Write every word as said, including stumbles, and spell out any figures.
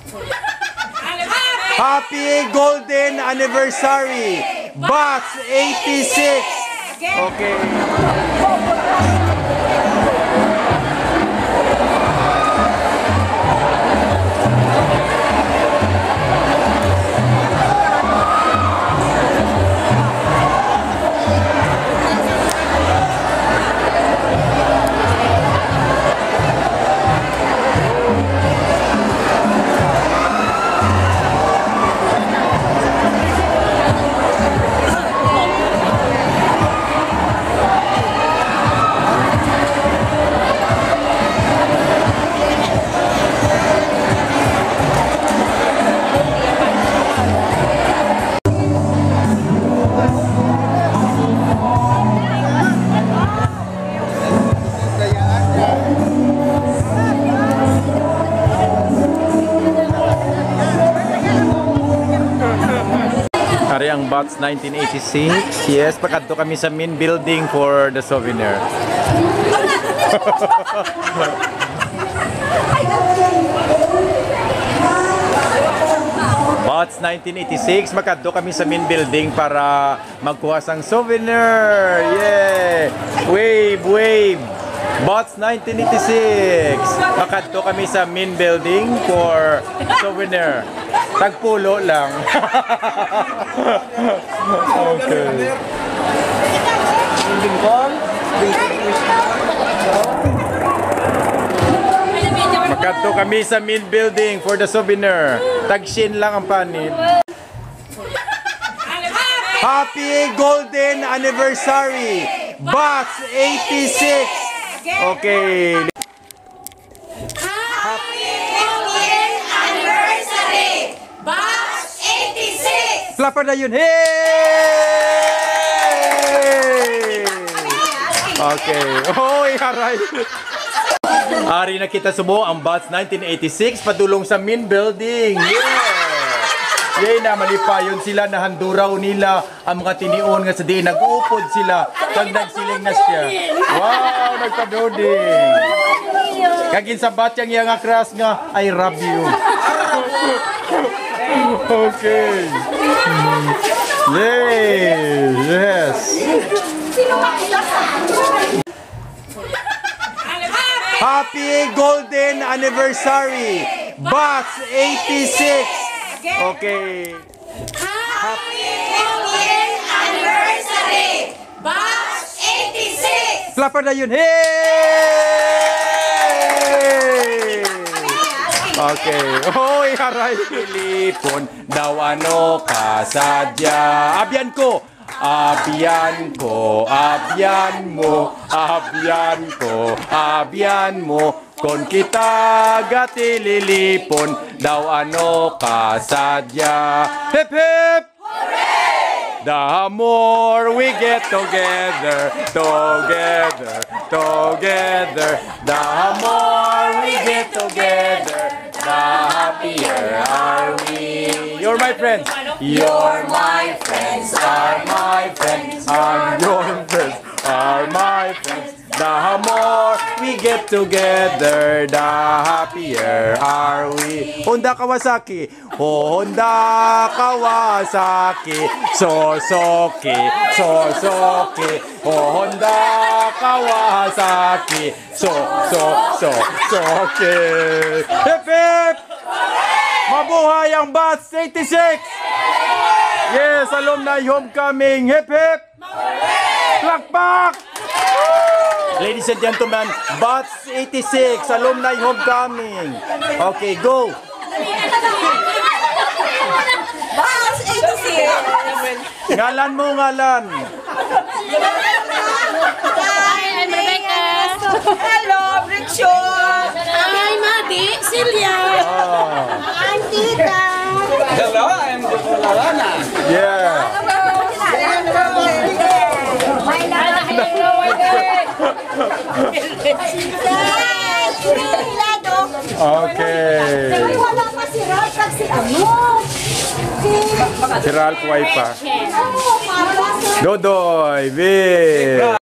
Happy golden anniversary, Batch eighty-six. Okay. Ari ang Batch nineteen eighty-six. Yes, pakadto kami sa main building for the souvenir. Batch nineteen eighty-six, makadto kami sa main building para magkuha sang souvenir. Yeah! Wave, wave! Batch nineteen eighty-six. Makadto kami sa main building for souvenir. Tagpulo lang. Okay. Makadto kami sa main building for the souvenir. Tagshin lang ang panit. Happy golden anniversary, Batch eighty-six. Okay. Happy golden anniversary, Batch eighty-six. Clap na yun. Hey! Okay. Hoy, haray. Ari na kita subo ang Batch nineteen eighty-six padulong sa main building. Yeah! Yay na malipayon sila na handuraw nila ang mga tinion nga sa di nag-upod sila kag nagsiling na siya. Wow, nagpadoding. Kagin sa batyang iya nga crush nga I love you. Okay. Yay! Yes. Happy golden anniversary, Batch eighty-six. Okay. Happy golden anniversary, Batch eighty-six. Clap na yun. Hey! Okay. Hoy, haray. Telepon daw ano kasadya. Abyan ko. Abyan ko, abyan mo, abyan ko, abyan mo. Kung kita gatililipon, daw ano kasadya. Hip hip! Hooray! The more we get together, together, together, the more we get together, the happier are we. You're my friends. You're my friends, are my friends, and your friends are my friends. The more we get together, the happier are we. Honda Kawasaki, Honda Kawasaki, Suzuki, Suzuki, Honda Kawasaki, so so so Suzuki. Hip hip! Mabuhay ang Batch eighty-six! Yes, alumni homecoming. Hip hip! Plakpak! Ladies and gentlemen, Batch eighty-six, alumni homecoming. Okay, go. Batch eighty-six. Ngalan mo, ngalan. Hi, I'm Rebecca. Hello, Richard. Hi, Madi. Celia. Ah. I'm Tita. Hello, I'm Alana. Yeah. Okay. Wala pa si Ralph pag si ano? Si Ralph Waipa. Ano? Para sa Dodoy, Vic.